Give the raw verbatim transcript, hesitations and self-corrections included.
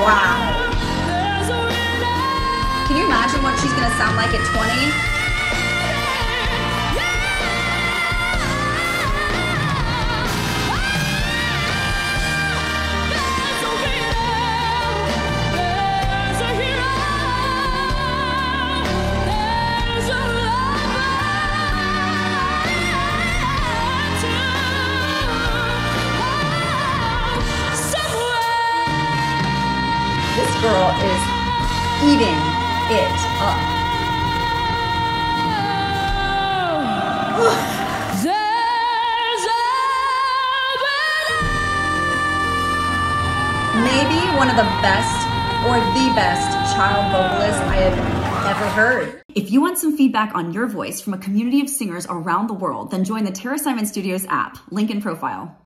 Wow. Can you imagine what she's gonna sound like at twenty? This girl is eating it up. Maybe one of the best or the best child vocalists I have ever heard. If you want some feedback on your voice from a community of singers around the world, then join the Terra Simon Studios app, link in profile.